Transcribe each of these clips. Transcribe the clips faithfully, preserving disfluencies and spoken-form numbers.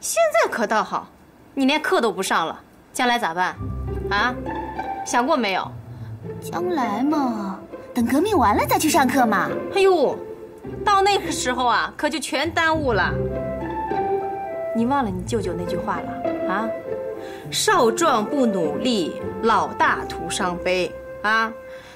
现在可倒好，你连课都不上了，将来咋办？啊，想过没有？ 将来嘛，等革命完了再去上课嘛。 哎呦，到那个时候啊，可就全耽误了。你忘了你舅舅那句话了啊？少壮不努力，老大徒伤悲啊！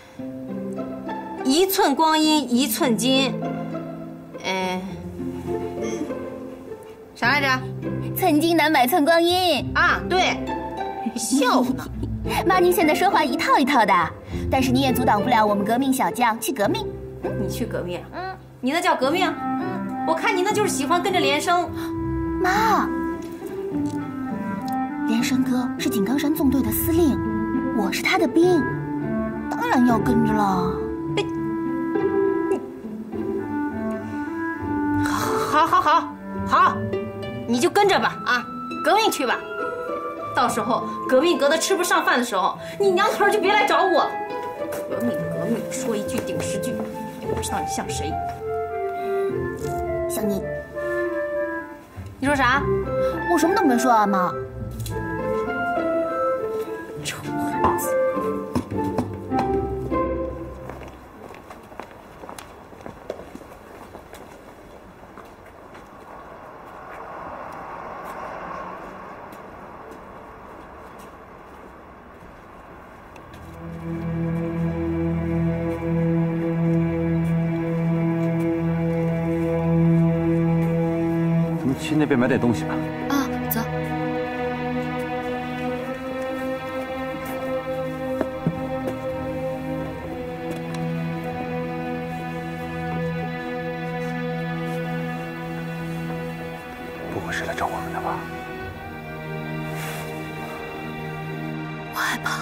一寸光阴一寸金，嗯、呃，啥来着？ 寸金难买寸光阴啊！对，笑呢。 妈，您现在说话一套一套的，但是你也阻挡不了我们革命小将去革命。 嗯、你去革命？嗯，你那叫革命？嗯，我看你那就是喜欢跟着连生。 妈，连生哥是井冈山纵队的司令，我是他的兵，当然要跟着了。哎， 好，好，好，好，你就跟着吧啊，革命去吧。到时候革命革得吃不上饭的时候，你娘头就别来找我。革命革命，说一句顶十句，也不知道你像谁。 像你。 你说啥？ 我什么都没说啊，妈。 臭孩子。 去那边买点东西吧。 啊，走。 不会是来找我们的吧？ 我害怕。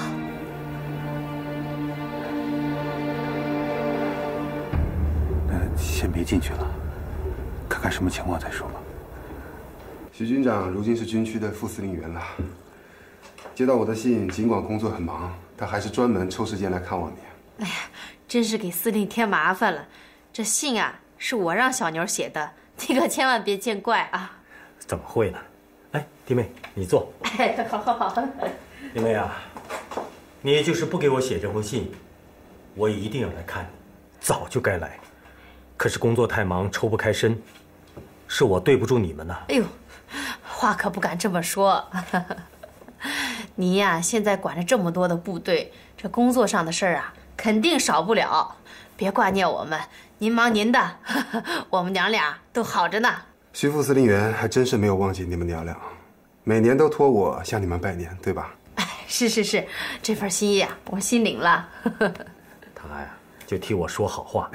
那先别进去了，看看什么情况再说吧。 徐军长如今是军区的副司令员了。接到我的信，尽管工作很忙，他还是专门抽时间来看望你。 哎呀，真是给司令添麻烦了。这信啊，是我让小牛写的，你可千万别见怪啊。 怎么会呢？哎，弟妹，你坐。 哎，好好好。 弟妹啊，你就是不给我写这封信，我也一定要来看你，早就该来。可是工作太忙，抽不开身，是我对不住你们呐。 哎呦。话可不敢这么说，你呀，现在管着这么多的部队，这工作上的事儿啊，肯定少不了。别挂念我们，您忙您的，我们娘俩都好着呢。 徐副司令员还真是没有忘记你们娘俩，每年都托我向你们拜年，对吧？ 哎，是是是，这份心意啊，我心领了。 他呀，就替我说好话。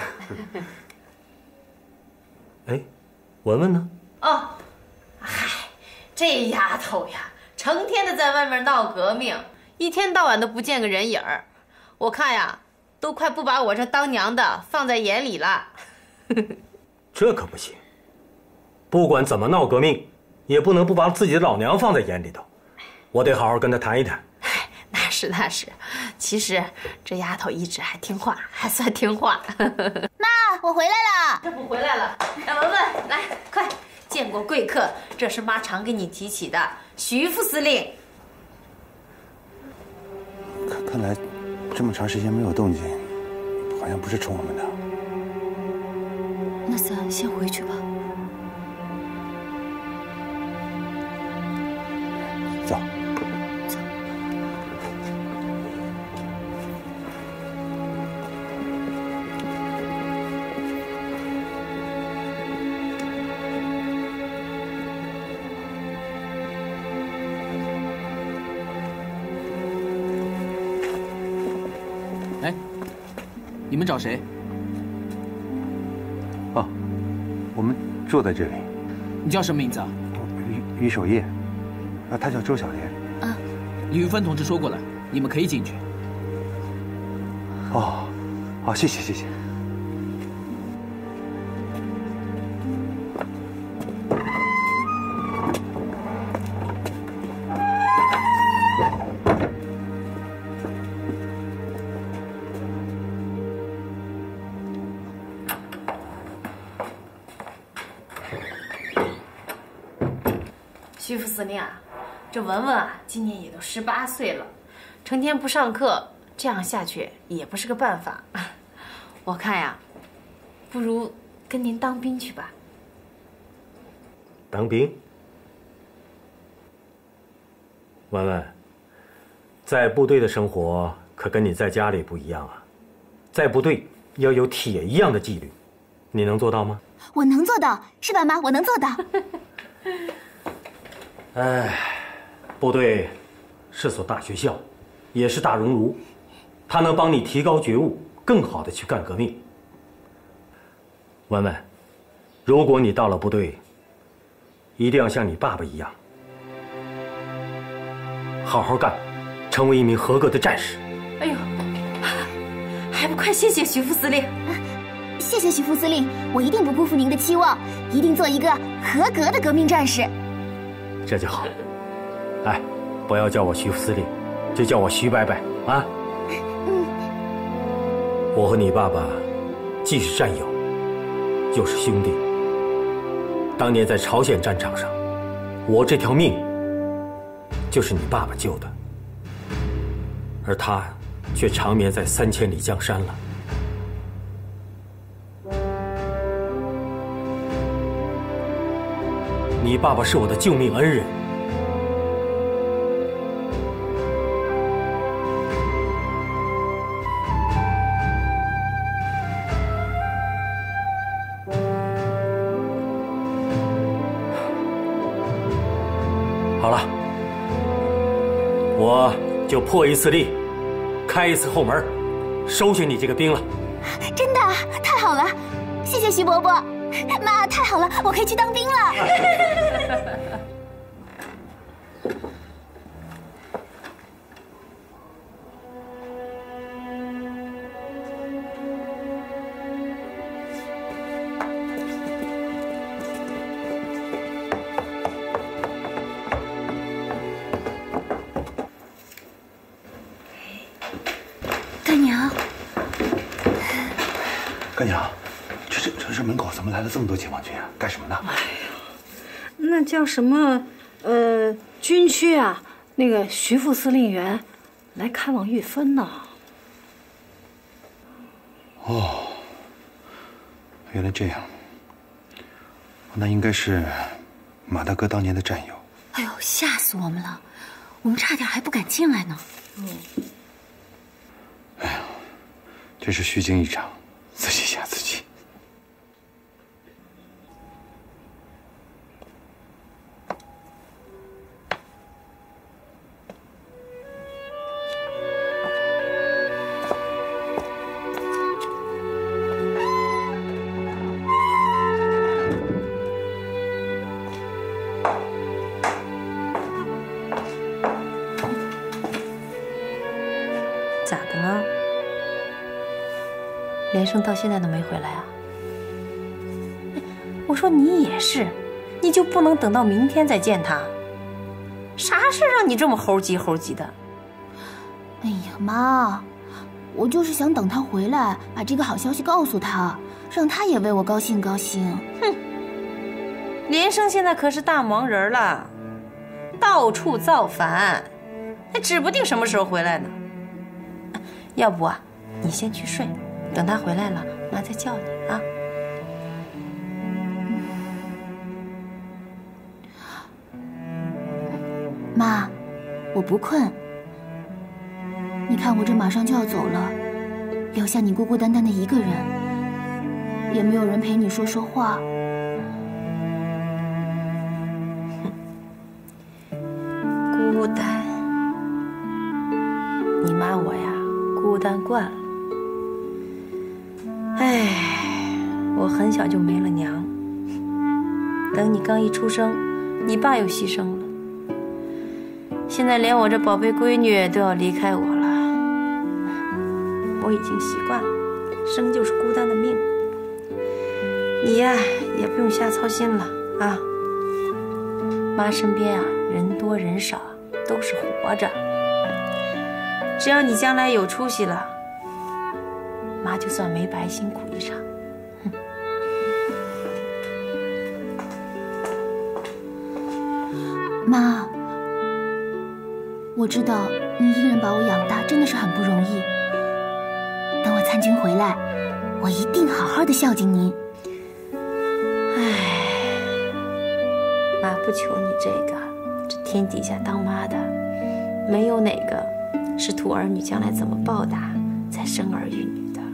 哎，文文呢？ 哦。嗨，这丫头呀，成天的在外面闹革命，一天到晚都不见个人影儿。我看呀，都快不把我这当娘的放在眼里了。 这可不行，不管怎么闹革命，也不能不把自己的老娘放在眼里头。我得好好跟她谈一谈。 那是那是，其实这丫头一直还听话，还算听话。 妈，我回来了。 这不回来了？来，文文，来，快。见过贵客，这是妈常给你提起的徐副司令。 看看来，这么长时间没有动静，好像不是冲我们的。 那咱先回去吧。 走。 走。 哎，你们找谁？ 哦，我们住在这里。 你叫什么名字啊？ 于于守业，啊，他叫周小莲。 啊， 李玉芬同志说过了，你们可以进去。 哦，好，谢谢谢谢。 徐副司令啊，这文文啊，今年也都十八岁了，成天不上课，这样下去也不是个办法。我看呀，不如跟您当兵去吧。 当兵？文文，在部队的生活可跟你在家里不一样啊，在部队要有铁一样的纪律，你能做到吗？ 我能做到，是吧，妈？我能做到。 哎，部队是所大学校，也是大熔炉，它能帮你提高觉悟，更好的去干革命。文文，如果你到了部队，一定要像你爸爸一样，好好干，成为一名合格的战士。 哎呦，还不快谢谢徐副司令！ 谢谢徐副司令，我一定不辜负您的期望，一定做一个合格的革命战士。 这就好。哎，不要叫我徐副司令，就叫我徐伯伯啊。 嗯。 我和你爸爸既是战友，又是兄弟。当年在朝鲜战场上，我这条命就是你爸爸救的，而他却长眠在三千里江山了。你爸爸是我的救命恩人，好了，我就破一次例，开一次后门，收下你这个兵了。 真的，太好了，谢谢徐伯伯。妈，太好了，我可以去当兵了。干娘， 干娘，这这这这门口怎么来了这么多解放军啊？干什么呢？ 哎呀，那叫什么？呃，军区啊，那个徐副司令员来看望玉芬呢。 哦，原来这样。那应该是马大哥当年的战友。 哎呦，吓死我们了！我们差点还不敢进来呢。 嗯。 哎呀，真是虚惊一场，自己吓自己。 咋的了？连生到现在都没回来啊？我说你也是，你就不能等到明天再见他？啥事让你这么猴急猴急的？ 哎呀，妈，我就是想等他回来，把这个好消息告诉他，让他也为我高兴高兴。 哼，连生现在可是大忙人了，到处造反，还指不定什么时候回来呢。要不啊，你先去睡，等他回来了，妈再叫你啊。 妈，我不困。你看我这马上就要走了，留下你孤孤单单的一个人，也没有人陪你说说话。 孤单，你妈我呀，孤单惯了。哎，我很小就没了娘，等你刚一出生，你爸又牺牲了。现在连我这宝贝闺女都要离开我了，我已经习惯了，生就是孤单的命。你呀，也不用瞎操心了啊。妈身边啊，人多人少都是活着，只要你将来有出息了，妈就算没白辛苦一场。 妈，我知道你一个人把我养大真的是很不容易。等我参军回来，我一定好好的孝敬您。 唉，妈不求你这个，这天底下当妈的，没有哪个是图儿女将来怎么报答才生儿育女的。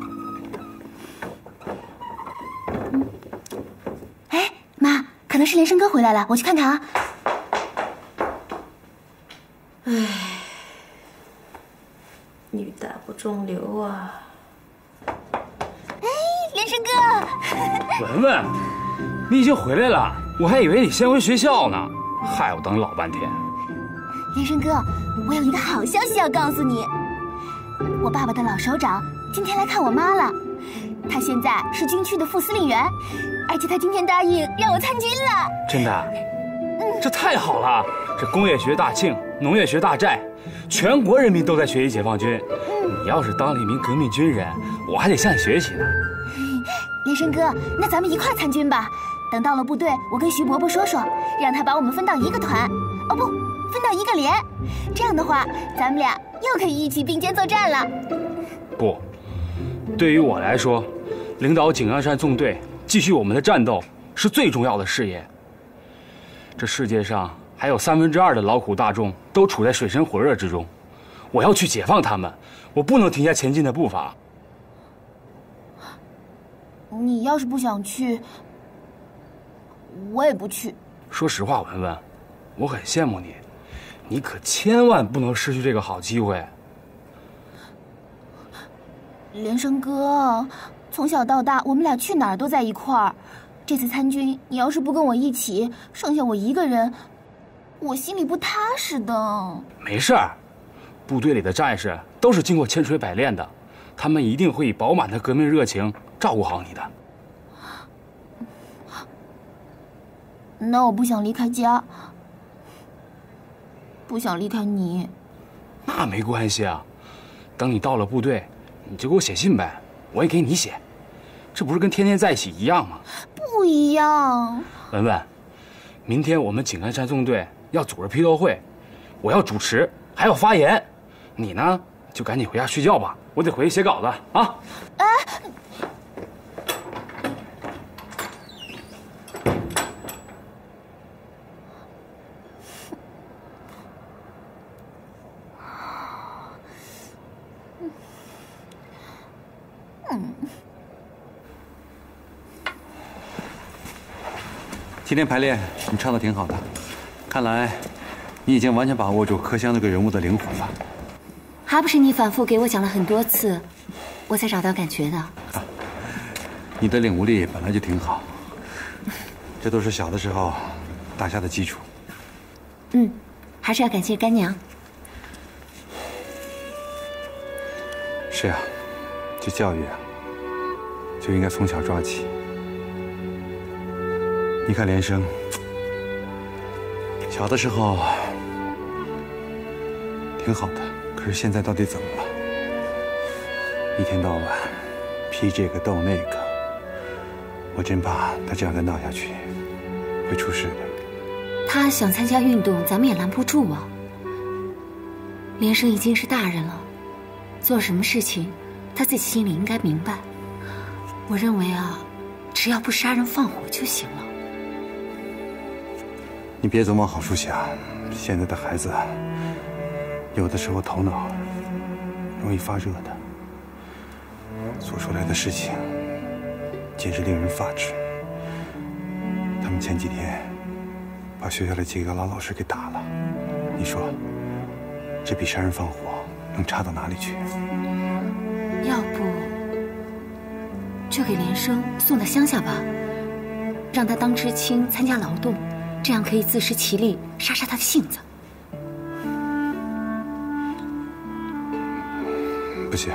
嗯，哎，妈，可能是连生哥回来了，我去看看啊。 唉，女大不中留啊。 哎，连生哥。 文文，你已经回来了，我还以为你先回学校呢，害我等老半天。 连生哥，我有一个好消息要告诉你，我爸爸的老首长今天来看我妈了，他现在是军区的副司令员，而且他今天答应让我参军了。 真的？嗯，这太好了！这工业学大庆，农业学大寨，全国人民都在学习解放军。嗯，你要是当了一名革命军人，我还得向你学习呢。 连生哥，那咱们一块参军吧。等到了部队，我跟徐伯伯说说，让他把我们分到一个团，哦不，分到一个连。这样的话，咱们俩又可以一起并肩作战了。 不，对于我来说，领导井冈山纵队，继续我们的战斗是最重要的事业。这世界上还有三分之二的劳苦大众都处在水深火热之中，我要去解放他们，我不能停下前进的步伐。 你要是不想去，我也不去。 说实话，文文，我很羡慕你，你可千万不能失去这个好机会。 连生哥，从小到大我们俩去哪儿都在一块儿，这次参军你要是不跟我一起，剩下我一个人，我心里不踏实的。没事儿，部队里的战士都是经过千锤百炼的，他们一定会以饱满的革命热情照顾好你的。 那我不想离开家，不想离开你。 那没关系啊，等你到了部队，你就给我写信呗，我也给你写，这不是跟天天在一起一样吗？ 不一样。 文文，明天我们井冈山纵队要组织批斗会，我要主持，还要发言，你呢就赶紧回家睡觉吧，我得回去写稿子啊。哎。 今天排练你唱的挺好的，看来你已经完全把握住柯香这个人物的灵魂了。 还不是你反复给我讲了很多次，我才找到感觉的。啊、 你的领悟力本来就挺好，这都是小的时候打下的基础。 嗯，还是要感谢干娘。 是啊，这教育啊，就应该从小抓起。你看连生，小的时候挺好的，可是现在到底怎么了？一天到晚批这个斗那个，我真怕他这样再闹下去会出事的。 他想参加运动，咱们也拦不住啊。连生已经是大人了，做什么事情他自己心里应该明白。我认为啊，只要不杀人放火就行了。 你别总往好处想，现在的孩子有的时候头脑容易发热的，做出来的事情简直令人发指。他们前几天把学校的几个老老师给打了，你说这比杀人放火能差到哪里去？ 要不就给连生送到乡下吧，让他当知青参加劳动，这样可以自食其力，杀杀他的性子。 不行，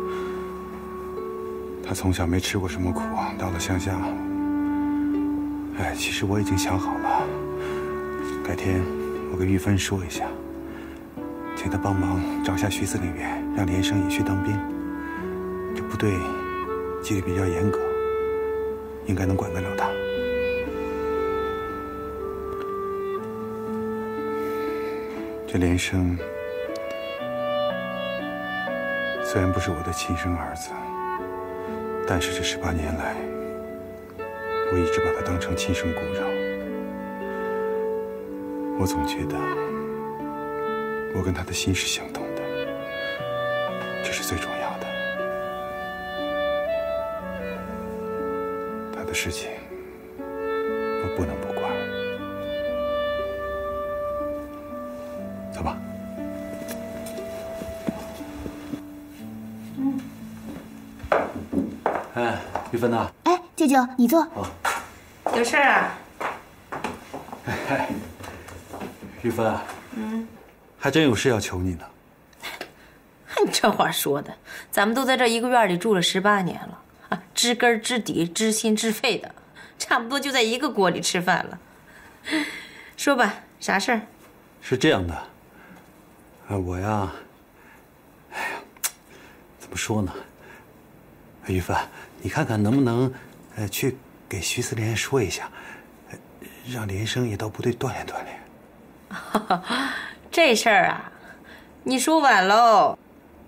他从小没吃过什么苦，到了乡下，哎，其实我已经想好了，改天我跟玉芬说一下，请他帮忙找下徐司令员，让连生也去当兵。这部队纪律比较严格，应该能管得了他。 这连生虽然不是我的亲生儿子，但是这十八年来，我一直把他当成亲生骨肉。我总觉得我跟他的心是相通的，这是最重要的。他的事情我不能不管。走吧。 嗯。 哎，玉芬呐。 哎，舅舅，你坐。 哦。 有事儿啊？ 哎，玉芬啊。 嗯。 还真有事要求你呢。 你这话说的，咱们都在这一个院里住了十八年了啊，知根知底、知心知肺的，差不多就在一个锅里吃饭了。说吧，啥事儿？ 是这样的，啊，我呀，哎呀，怎么说呢？玉芬，你看看能不能，呃，去给徐司连说一下，让连生也到部队锻炼锻炼。 这事儿啊，你说晚喽。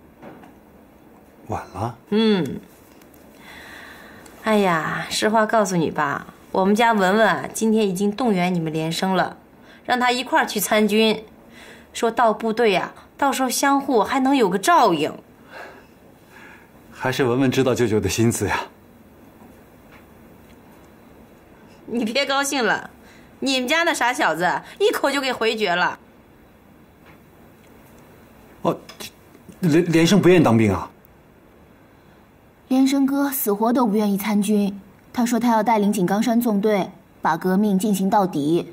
晚了？ 嗯。哎呀，实话告诉你吧，我们家文文啊，今天已经动员你们连生了，让他一块儿去参军，说到部队呀、啊，到时候相互还能有个照应。 还是文文知道舅舅的心思呀。 你别高兴了，你们家那傻小子一口就给回绝了。 哦，连连生不愿意当兵啊？ 连生哥死活都不愿意参军，他说他要带领井冈山纵队，把革命进行到底。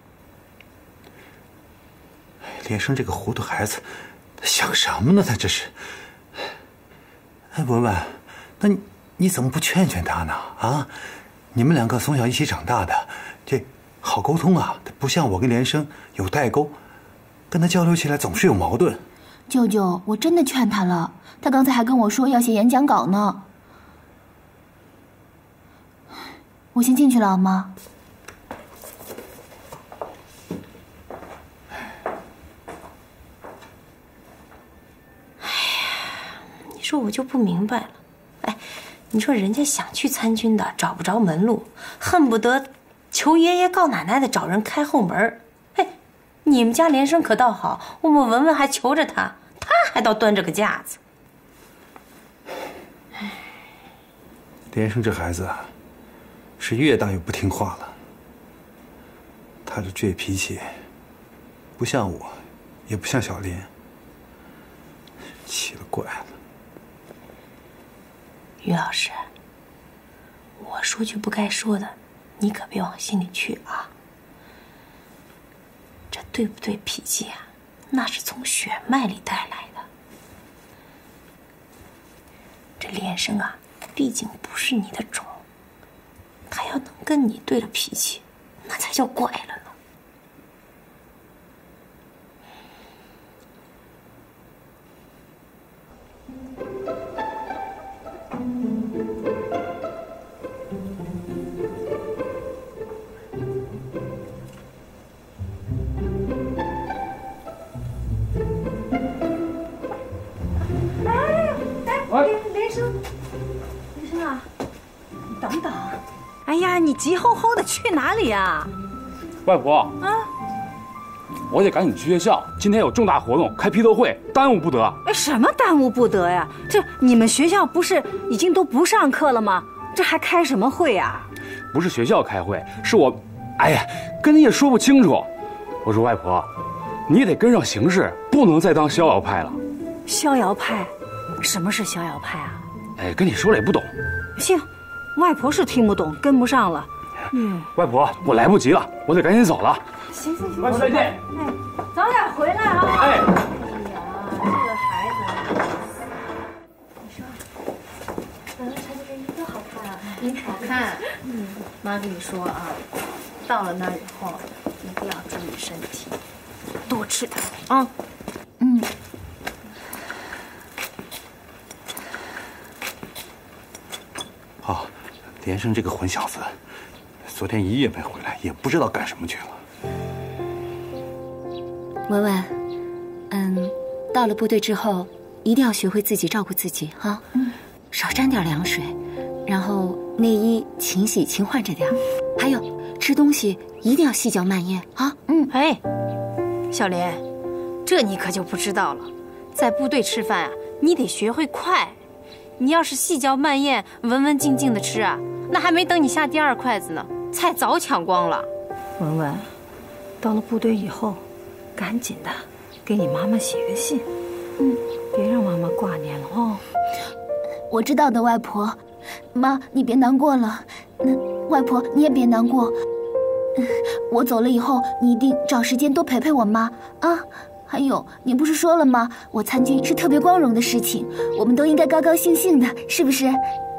连生这个糊涂孩子，他想什么呢？他这是。哎，文文，那你你怎么不劝劝他呢？啊，你们两个从小一起长大的，这好沟通啊，不像我跟连生有代沟，跟他交流起来总是有矛盾。 舅舅，我真的劝他了，他刚才还跟我说要写演讲稿呢。我先进去了，好吗？ 哎呀，你说我就不明白了，哎，你说人家想去参军的找不着门路，恨不得求爷爷告奶奶的找人开后门。哎，你们家连生可倒好，我们文文还求着他，他还倒端着个架子。 连生这孩子啊，是越大越不听话了。他这倔脾气，不像我，也不像小莲，奇了怪了。 于老师，我说句不该说的，你可别往心里去啊。这对不对脾气啊，那是从血脉里带来的。这连生啊，毕竟不是你的种，他要能跟你对了脾气，那才叫怪了呢。 连生，连生啊，你等等！哎呀，你急吼吼的去哪里呀？ 外婆啊， 我得赶紧去学校，今天有重大活动，开批斗会，耽误不得。 哎，什么耽误不得呀？这你们学校不是已经都不上课了吗？这还开什么会呀？ 不是学校开会，是我，哎呀，跟你也说不清楚。我说外婆，你也得跟上形势，不能再当逍遥派了。 逍遥派？什么是逍遥派啊？ 哎，跟你说了也不懂。 行，外婆是听不懂，跟不上了。嗯， 外婆，我来不及了，我得赶紧走了。 行行行， 外婆再见。 哎，早点回来啊！ 哎， 哎呀，这个孩子，你说，咱们穿这件衣服多好看啊！ 嗯，好看。嗯，妈跟你说啊，到了那儿以后，一定要注意身体，多吃点啊。 嗯。 哦，连生这个混小子，昨天一夜没回来，也不知道干什么去了。 文文， 到了部队之后，一定要学会自己照顾自己哈。嗯，少沾点凉水，然后内衣勤洗勤换着点，还有吃东西一定要细嚼慢咽啊。 嗯，哎，小莲，这你可就不知道了，在部队吃饭啊，你得学会快。你要是细嚼慢咽、文文静静的吃啊，那还没等你下第二筷子呢，菜早抢光了。 文文，到了部队以后，赶紧的给你妈妈写个信，嗯，别让妈妈挂念了哦。 我知道的，外婆。妈，你别难过了。那外婆你也别难过。我走了以后，你一定找时间多陪陪我妈啊。还有，你不是说了吗？我参军是特别光荣的事情，我们都应该高高兴兴的，是不是？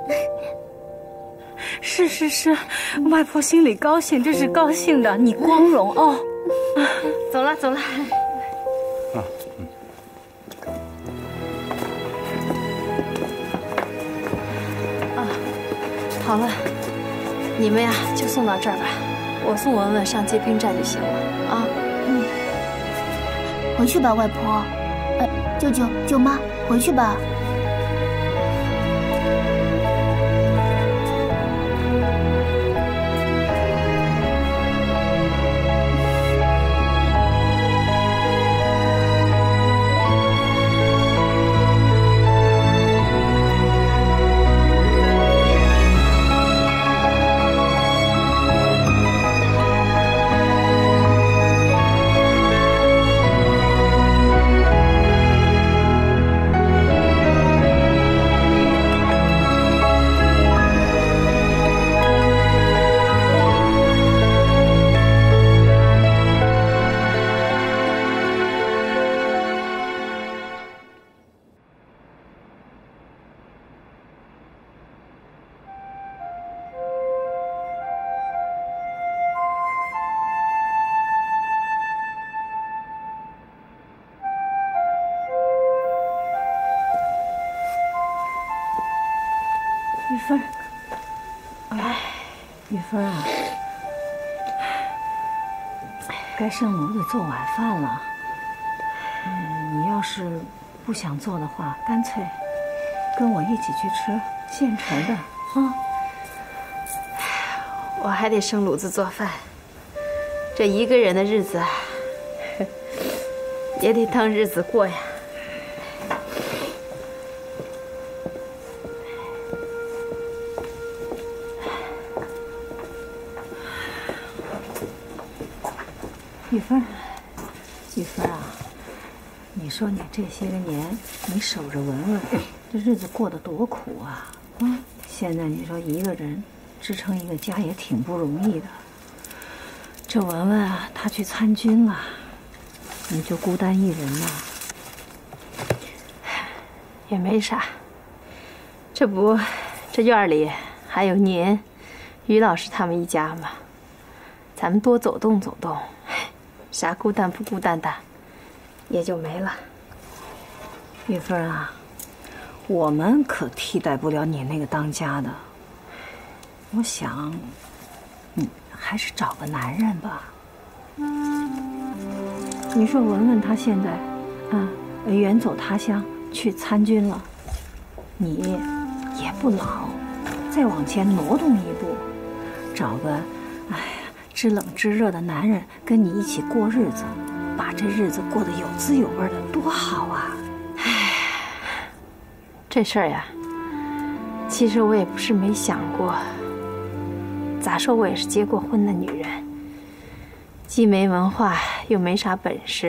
是是是，外婆心里高兴，这是高兴的，你光荣哦。 走了走了。 啊，嗯。 啊，好了，你们呀就送到这儿吧，我送文文上接兵站就行了啊。 嗯。回去吧，外婆。呃，舅舅、舅妈，回去吧。 玉芬，哎，玉芬啊，该上炉子做晚饭了。嗯，你要是不想做的话，干脆跟我一起去吃现成的啊。 我还得生炉子做饭，这一个人的日子啊，也得当日子过呀。 玉芬，玉芬啊，你说你这些个年你守着文文，这日子过得多苦啊！啊，现在你说一个人支撑一个家也挺不容易的。这文文啊，她去参军了，你就孤单一人了。 也没啥，这不，这院里还有您、于老师他们一家嘛，咱们多走动走动。啥孤单不孤单的，也就没了。 玉芬啊，我们可替代不了你那个当家的。我想，你还是找个男人吧。你说文文她现在，啊，远走他乡去参军了，你也不老，再往前挪动一步，找个，哎。知冷知热的男人跟你一起过日子，把这日子过得有滋有味的，多好啊！ 唉，这事儿呀，其实我也不是没想过。咋说，我也是结过婚的女人，既没文化，又没啥本事，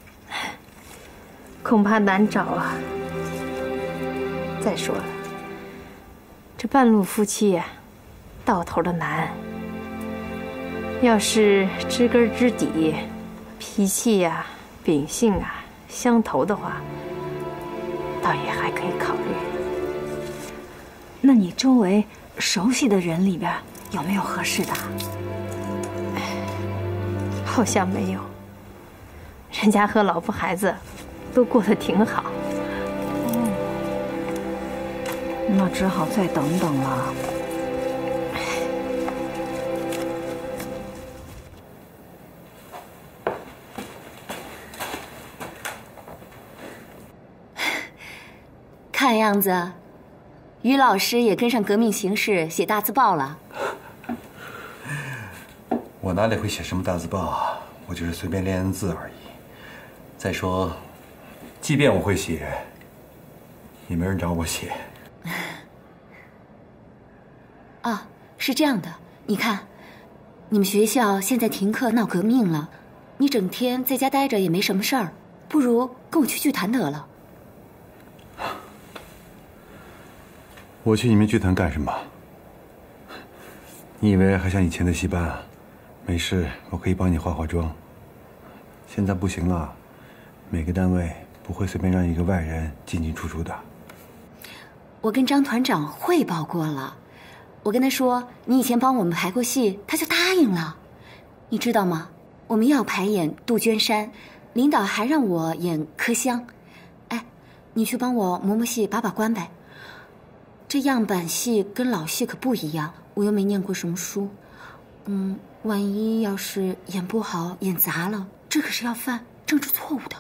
恐怕难找啊。再说了，这半路夫妻呀，到头的难。要是知根知底，脾气呀、秉性啊相投的话，倒也还可以考虑。 那你周围熟悉的人里边有没有合适的？ 好像没有，人家和老婆孩子都过得挺好。 哦，那只好再等等了。 看样子，于老师也跟上革命形势写大字报了。 我哪里会写什么大字报啊？我就是随便练练字而已。再说，即便我会写，也没人找我写。 啊，是这样的，你看，你们学校现在停课闹革命了，你整天在家待着也没什么事儿，不如跟我去剧团得了。 我去你们剧团干什么？你以为还像以前的戏班啊？没事，我可以帮你化化妆。现在不行了，每个单位不会随便让一个外人进进出出的。 我跟张团长汇报过了，我跟他说你以前帮我们排过戏，他就答应了。你知道吗？我们要排演杜鹃山，领导还让我演柯香。哎，你去帮我磨磨戏，把把关呗。这样板戏跟老戏可不一样，我又没念过什么书。嗯，万一要是演不好，演砸了，这可是要犯政治错误的。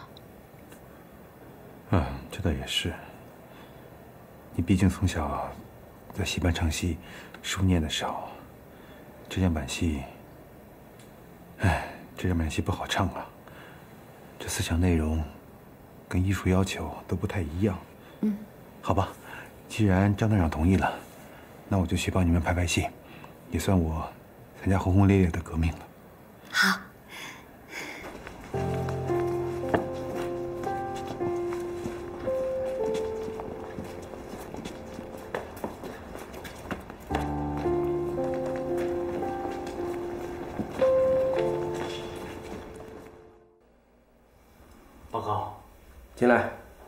嗯，这倒也是。你毕竟从小在戏班唱戏，书念的少，这样板戏，哎，这样板戏不好唱啊。这思想内容跟艺术要求都不太一样。 嗯， 好吧，既然张团长同意了，那我就去帮你们排排戏，也算我参加轰轰烈烈的革命了。 好。 报告， 进来。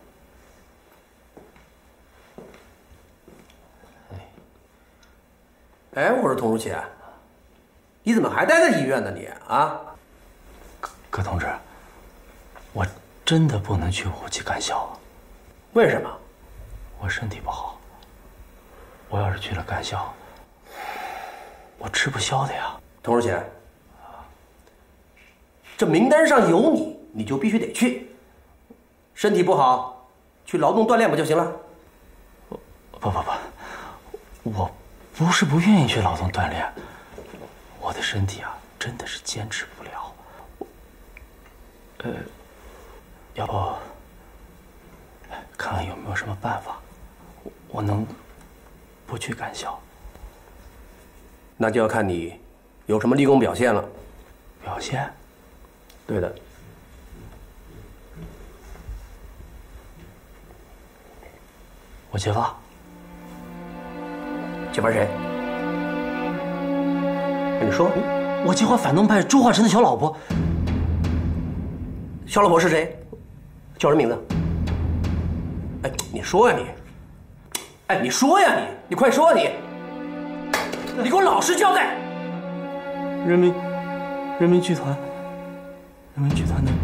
哎，我说童如启，你怎么还待在医院呢你啊？ 葛同志，我真的不能去武器干校了。 为什么？ 我身体不好。我要是去了干校，我吃不消的呀。 童如启，这名单上有你，你就必须得去。身体不好，去劳动锻炼不就行了？ 不不不，我不是不愿意去劳动锻炼，我的身体啊真的是坚持不了。呃，要不看看有没有什么办法，我能不去干校？ 那就要看你有什么立功表现了。 表现？ 对的。 我揭发。 揭发谁？你说， 我揭发反动派朱化成的小老婆。 小老婆是谁？叫什么名字？哎，你说呀你！哎，你说呀你！你快说你！你给我老实交代！ 人民，人民剧团，人民剧团的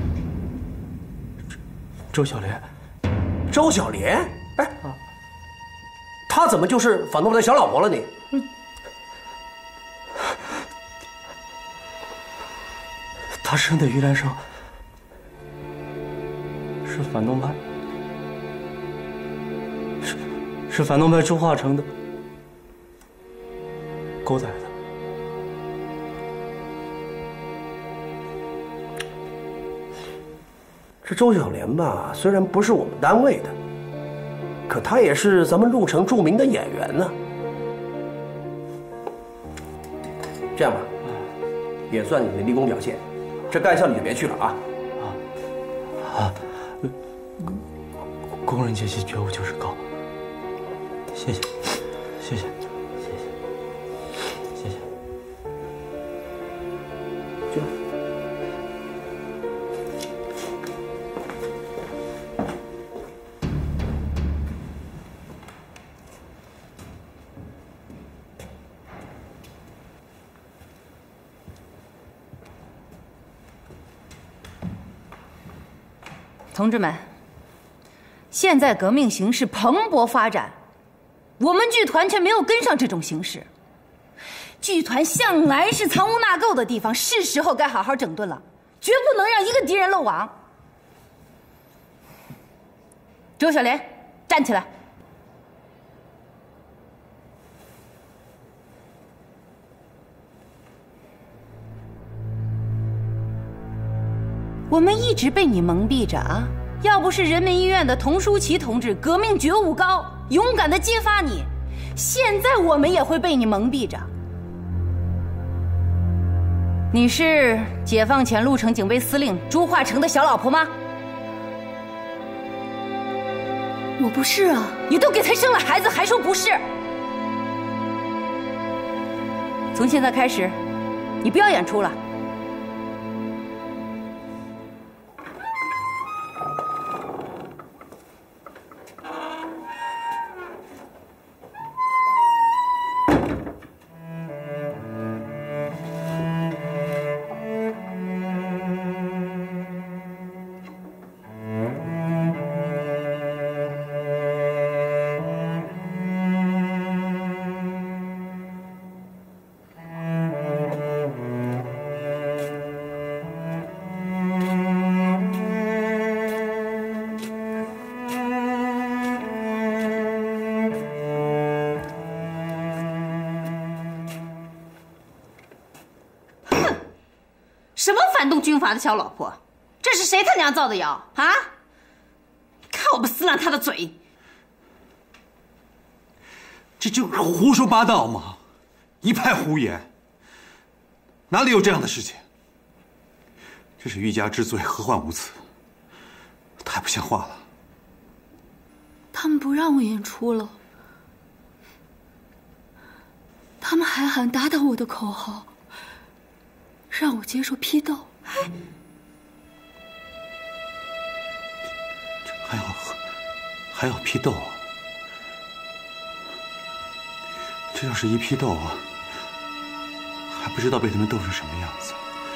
周小莲。 周小莲？哎，她怎么就是反动派的小老婆了你？ 她生的于兰生是反动派，是是反动派朱化成的狗崽子。 这周小莲吧，虽然不是我们单位的，可她也是咱们鹿城著名的演员呢。这样吧，也算你的立功表现，这干校你就别去了啊。 啊啊！工人阶级觉悟就是高。谢谢，谢谢，谢谢，谢谢。 去吧。 同志们，现在革命形势蓬勃发展，我们剧团却没有跟上这种形势。剧团向来是藏污纳垢的地方，是时候该好好整顿了，绝不能让一个敌人漏网。周小莲，站起来！ 我们一直被你蒙蔽着啊！要不是人民医院的童书奇同志革命觉悟高，勇敢地揭发你，现在我们也会被你蒙蔽着。你是解放前鹿城警备司令朱化成的小老婆吗？ 我不是啊！ 你都给他生了孩子，还说不是？从现在开始，你不要演出了。什么反动军阀的小老婆？这是谁他娘造的谣啊？看我不撕烂他的嘴！ 这就是胡说八道嘛，一派胡言，哪里有这样的事情？这是欲加之罪，何患无辞？太不像话了！ 他们不让我演出了，他们还喊打倒我的口号。让我接受批斗， 还要还要批斗？这要是一批斗啊，还不知道被他们斗成什么样子，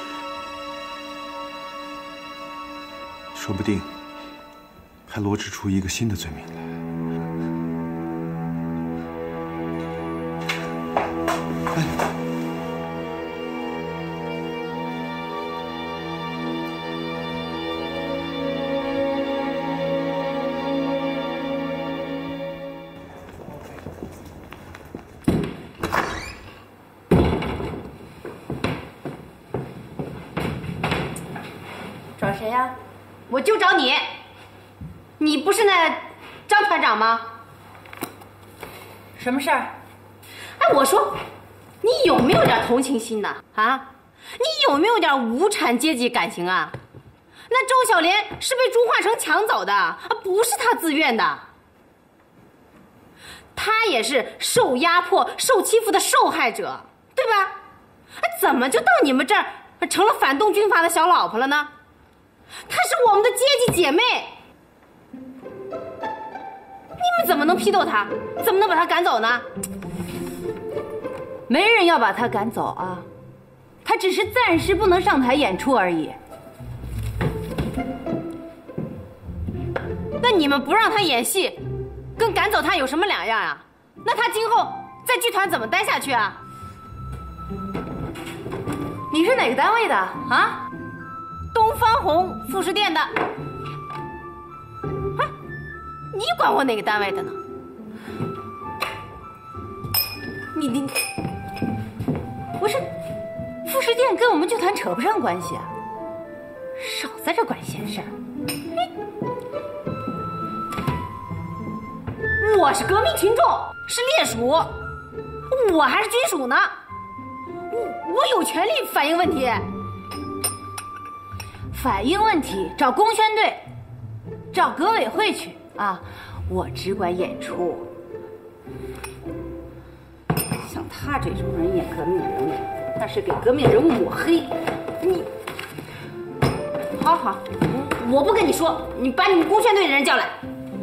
说不定还罗织出一个新的罪名来。 找谁呀？我就找你。你不是那张团长吗？什么事儿？哎，我说，你有没有点同情心呢？啊，你有没有点无产阶级感情啊？那周小莲是被朱化成抢走的，啊，不是他自愿的。他也是受压迫、受欺负的受害者，对吧？哎，怎么就到你们这儿成了反动军阀的小老婆了呢？她是我们的阶级姐妹，你们怎么能批斗她？怎么能把她赶走呢？ 没人要把她赶走啊，她只是暂时不能上台演出而已。 那你们不让她演戏，跟赶走她有什么两样啊？那她今后在剧团怎么待下去啊？ 你是哪个单位的啊？ 东方红副食店的。啊，你管我哪个单位的呢？你你， 不是，副食店跟我们剧团扯不上关系啊！少在这管闲事儿。 我是革命群众，是烈属，我还是军属呢。我我有权利反映问题。 反映问题找工宣队，找革委会去啊！我只管演出。像他这种人演革命人物，那是给革命人物抹黑。你， 好好，我不跟你说，你把你们工宣队的人叫来。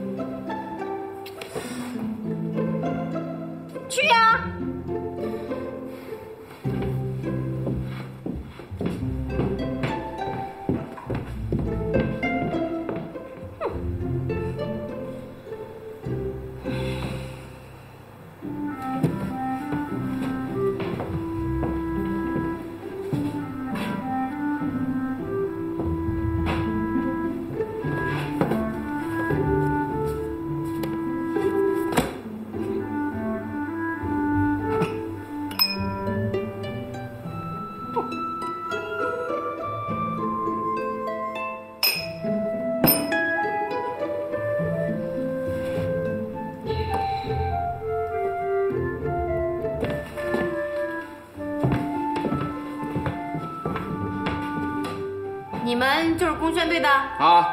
去呀！ 们就是工宣队的啊。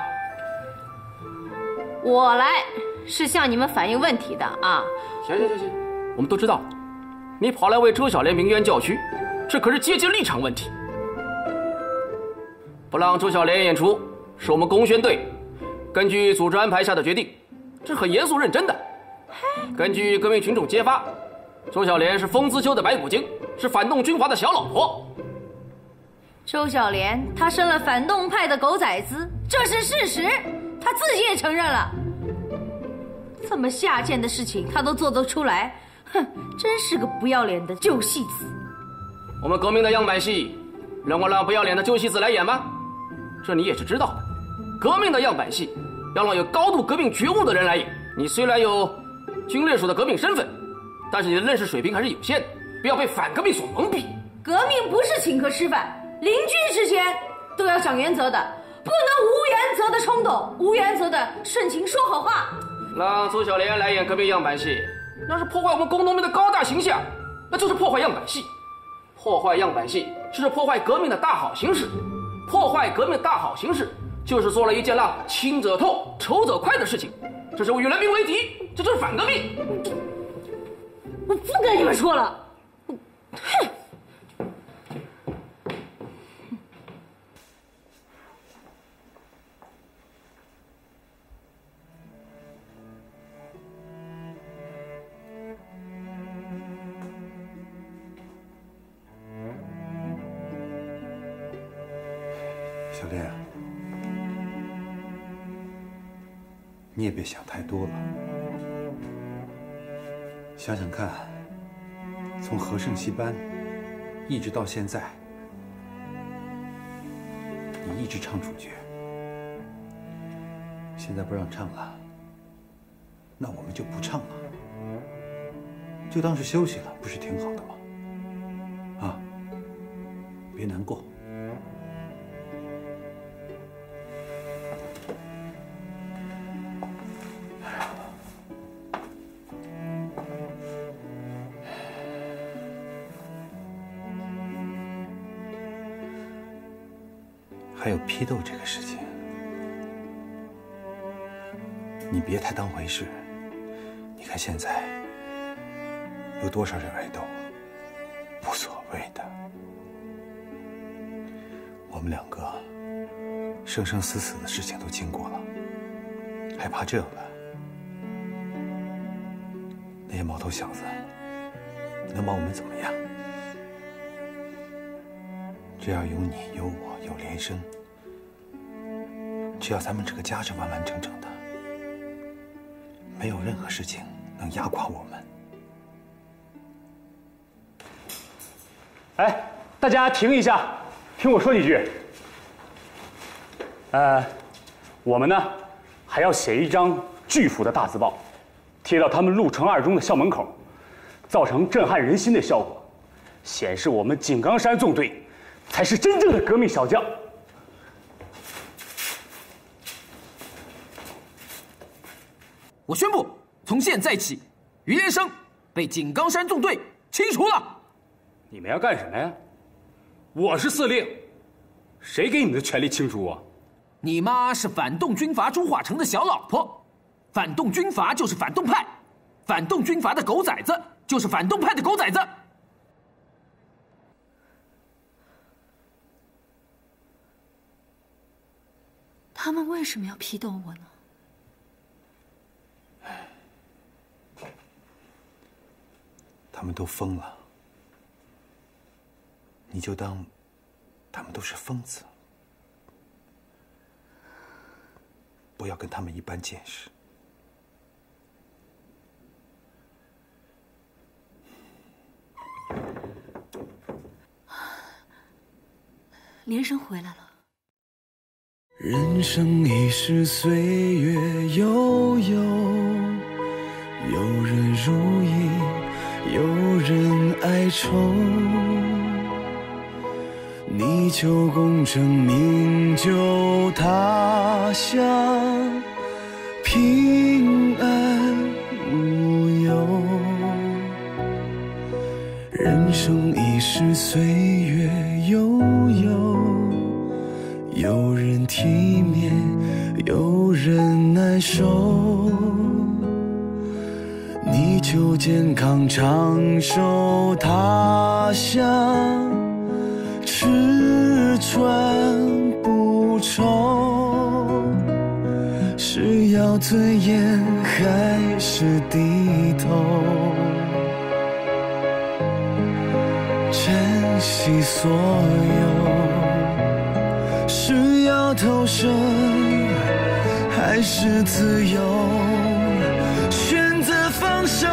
我来是向你们反映问题的啊。 行行行行，我们都知道，你跑来为周小莲鸣冤叫屈，这可是阶级立场问题。不让周小莲演出，是我们工宣队根据组织安排下的决定，这很严肃认真的。根据革命群众揭发，周小莲是风姿丘的白骨精，是反动军阀的小老婆。 周小莲她生了反动派的狗崽子，这是事实，她自己也承认了。这么下贱的事情她都做得出来，哼，真是个不要脸的旧戏子。 我们革命的样板戏，让我让不要脸的旧戏子来演吗？这你也是知道的。革命的样板戏，要让有高度革命觉悟的人来演。你虽然有军烈属的革命身份，但是你的认识水平还是有限的，不要被反革命所蒙蔽。 革命不是请客吃饭，邻居之间都要讲原则的，不能无原则的冲动，无原则的顺情说好话。 让周小莲来演革命样板戏，那是破坏我们工农民的高大形象，那就是破坏样板戏。破坏样板戏是破坏革命的大好形势，破坏革命大好形势就是做了一件让亲者痛仇者快的事情，这是与人民为敌，这就是反革命。 我不跟你们说了，哼。 小莲，你也别想太多了。想想看，从和盛戏班一直到现在，你一直唱主角，现在不让唱了，那我们就不唱了，就当是休息了，不是挺好的吗？啊，别难过。还有批斗这个事情，你别太当回事。你看现在有多少人挨斗，无所谓的。我们两个生生死死的事情都经过了，还怕这个？那些毛头小子能把我们怎么样？只要有你，有我，有连生，只要咱们这个家是完完整整的，没有任何事情能压垮我们。 哎，大家停一下，听我说几句。呃，我们呢还要写一张巨幅的大字报，贴到他们路城二中的校门口，造成震撼人心的效果，显示我们井冈山纵队才是真正的革命小将。 我宣布，从现在起，于连生被井冈山纵队清除了。 你们要干什么呀？我是司令，谁给你们的权力清除啊？ 你妈是反动军阀朱化成的小老婆，反动军阀就是反动派，反动军阀的狗崽子就是反动派的狗崽子。 他们为什么要批斗我呢？ 他们都疯了，你就当他们都是疯子，不要跟他们一般见识。 连生回来了。 人生一世，岁月悠悠，有人如意，有人哀愁。泥鳅功成名就，他乡平安无忧。人生一世，岁月悠悠，有人体面，有人难受。你就健康长寿，他乡吃穿不愁，是要尊严还是低头？珍惜所有，是要投生还是自由？选择放手，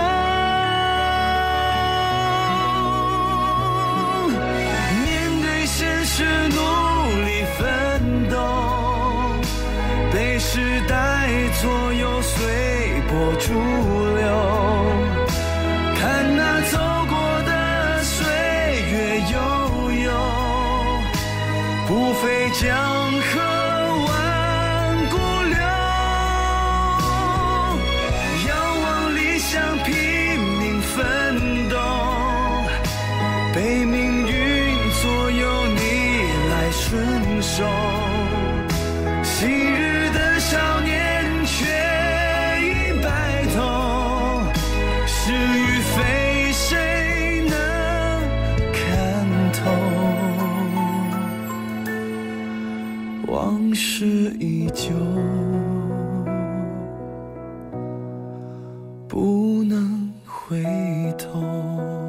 面对现实努力奋斗，被时代左右随波逐流，看那走过的岁月悠悠，不费江河被命运左右，你来顺受。昔日的少年却已白头，是与非谁能看透？往事依旧，不能回头。